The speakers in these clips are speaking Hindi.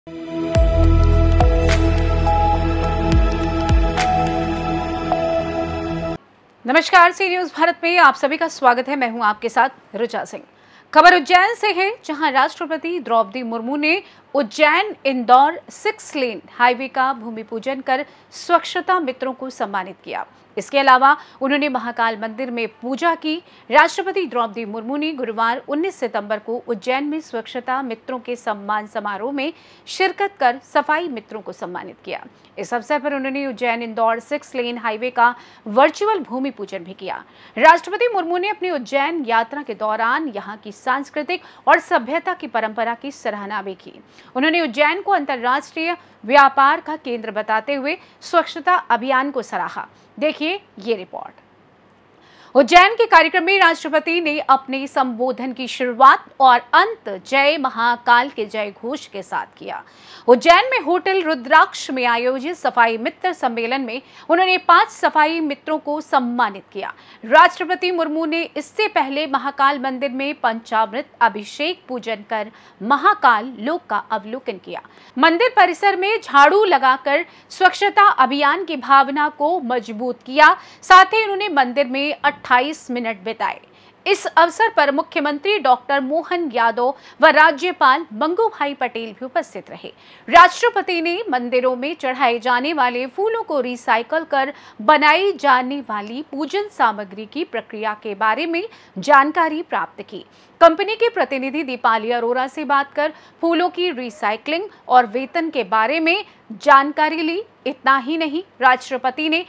नमस्कार, सी न्यूज भारत में आप सभी का स्वागत है। मैं हूं आपके साथ रुचा सिंह। खबर उज्जैन से है, जहां राष्ट्रपति द्रौपदी मुर्मू ने उज्जैन इंदौर 6 लेन हाईवे का भूमि पूजन कर स्वच्छता मित्रों को सम्मानित किया। इसके अलावा उन्होंने महाकाल मंदिर में पूजा की। राष्ट्रपति द्रौपदी मुर्मू ने गुरुवार 19 सितंबर को उज्जैन में स्वच्छता मित्रों के सम्मान समारोह में शिरकत कर सफाई मित्रों को सम्मानित किया। इस अवसर पर उन्होंने उज्जैन इंदौर 6 लेन हाईवे का वर्चुअल भूमि पूजन भी किया। राष्ट्रपति मुर्मू ने अपनी उज्जैन यात्रा के दौरान यहां की सांस्कृतिक और सभ्यता की परंपरा की सराहना भी की। उन्होंने उज्जैन को अंतर्राष्ट्रीय व्यापार का केंद्र बताते हुए स्वच्छता अभियान को सराहा। देखिए ये रिपोर्ट। उज्जैन के कार्यक्रम में राष्ट्रपति ने अपने संबोधन की शुरुआत और अंत जय महाकाल के जय घोष के साथ किया। उज्जैन में होटल रुद्राक्ष में आयोजित सफाई मित्र सम्मेलन में उन्होंने 5 सफाई मित्रों को सम्मानित किया। राष्ट्रपति मुर्मू ने इससे पहले महाकाल मंदिर में पंचामृत अभिषेक पूजन कर महाकाल लोक का अवलोकन किया। मंदिर परिसर में झाड़ू लगाकर स्वच्छता अभियान की भावना को मजबूत किया। साथ ही उन्होंने मंदिर में 28 मिनट बिताए। इस अवसर पर मुख्यमंत्री डॉक्टर मोहन यादव व राज्यपाल मंगूभाई पटेल भी उपस्थित रहे। राष्ट्रपति ने मंदिरों में चढ़ाए जाने वाले फूलों को रिसाइकल कर बनाई जाने वाली पूजन सामग्री की प्रक्रिया के बारे में जानकारी प्राप्त की। कंपनी के प्रतिनिधि दीपाली अरोरा से बात कर फूलों की रिसाइकलिंग और वेतन के बारे में जानकारी ली। इतना ही नहीं, राष्ट्रपति ने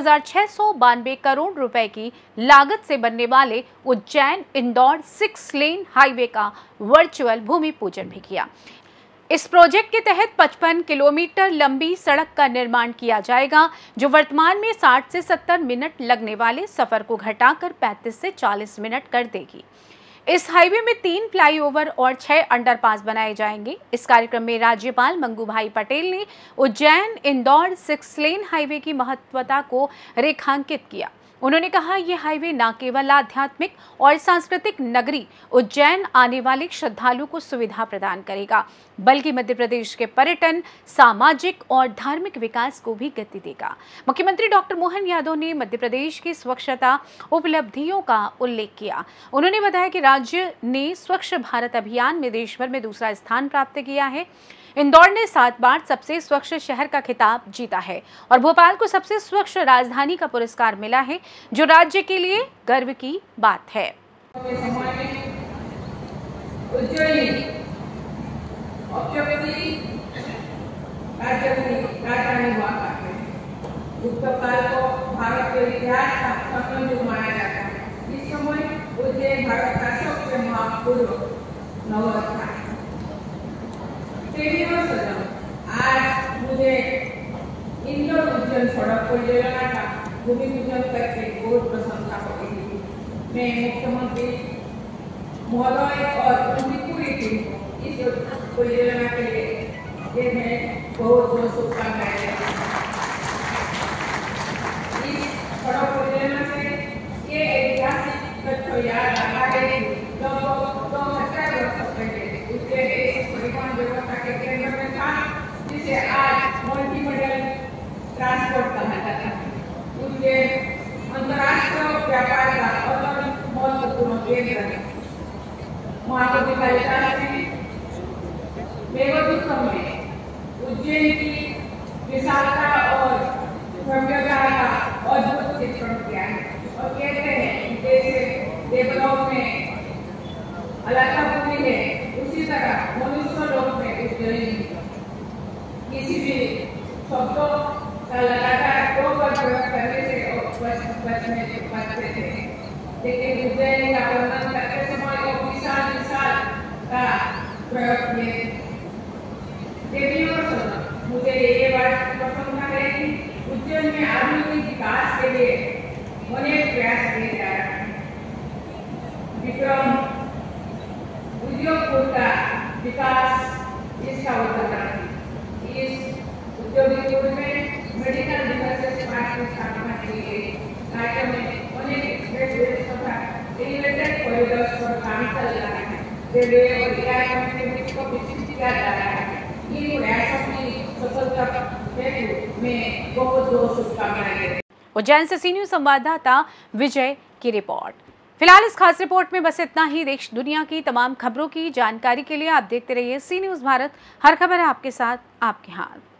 1692 करोड़ रुपए की लागत से बनने वाले उज्जैन इंदौर 6 लेन हाईवे का वर्चुअल भूमि पूजन भी किया। इस प्रोजेक्ट के तहत 55 किलोमीटर लंबी सड़क का निर्माण किया जाएगा, जो वर्तमान में 60 से 70 मिनट लगने वाले सफर को घटाकर 35 से 40 मिनट कर देगी। इस हाईवे में 3 फ्लाईओवर और 6 अंडरपास बनाए जाएंगे। इस कार्यक्रम में राज्यपाल मंगूभाई पटेल ने उज्जैन इंदौर 6 लेन हाईवे की महत्वता को रेखांकित किया। उन्होंने कहा, यह हाईवे न केवल आध्यात्मिक और सांस्कृतिक नगरी उज्जैन आने वाले श्रद्धालुओं को सुविधा प्रदान करेगा, बल्कि मध्य प्रदेश के पर्यटन, सामाजिक और धार्मिक विकास को भी गति देगा। मुख्यमंत्री डॉक्टर मोहन यादव ने मध्य प्रदेश की स्वच्छता उपलब्धियों का उल्लेख किया। उन्होंने बताया कि राज्य ने स्वच्छ भारत अभियान में देश भर में दूसरा स्थान प्राप्त किया है। इंदौर ने 7 बार सबसे स्वच्छ शहर का खिताब जीता है और भोपाल को सबसे स्वच्छ राजधानी का पुरस्कार मिला है, जो राज्य के लिए गर्व की बात है। भारत के इतिहास का संगम माना जाता है। इस समय उज्जैन भारत का सबसे महत्वपूर्ण नगर था। आज मुझे इंदौर उज्जैन सड़क परियोजना का भूमि पूजन करके बहुत प्रशंसा हो रही थी। मैं मुख्यमंत्री महोदय और उनकी पूरी टीम को इस परियोजना के लिए मैं बहुत बहुत शुभकामनाएं देती हूँ। इस सड़क परियोजना से ये ऐतिहासिक तथ्य याद आता है कि लगभग 2,000 वर्ष पहले उज्जैन एक परिवहन व्यवस्था के केंद्र में था, जिसे आज मल्टी मॉडल ट्रांसपोर्ट कहा जाता है। उज्जैन अंतर्राष्ट्रीय व्यापार का अत्यंत महत्वपूर्ण केंद्र है। महाकवि शास्त्री मेघदूतम में उज्जैन की विशालता और भव्यता का अद्भुत चित्रण किया है और कहते हैं जैसे देवलोक में अलकापुरी है, उसी तरह मनुष्य लोक में उज्जैन किसी भी शब्दों का लगातार 2 बार प्रयोग करने से बचते थे, लेकिन उज्जैन का वर्णन करते समय एक विशाल का प्रयोग किए। मुझे ये बात पसंद है कि उज्जैन में आधुनिक विकास के लिए अनेक प्रयास किए जा रहे हैं। विक्रम उद्योग का विकास इसका उदाहरण है। इस उद्योग में मेडिकल डिवाइसेस पार्क की स्थापना की गई। राज्य में अनेक एक्सप्रेसवेज तथा एलिवेटेड कॉरिडोर्स पर काम चल रहा है। रेलवे और एयर के बीच को विकसित किया जा रहा है। इन प्रयासों की सफलता हेतु मैं बहुत बहुत शुभकामनाएं देती हूं। उज्जैन से सी न्यूज़ संवाददाता विजय की रिपोर्ट। फिलहाल इस खास रिपोर्ट में बस इतना ही। देश दुनिया की तमाम खबरों की जानकारी के लिए आप देखते रहिए सी न्यूज़ भारत। हर खबर है आपके साथ, आपके हाथ।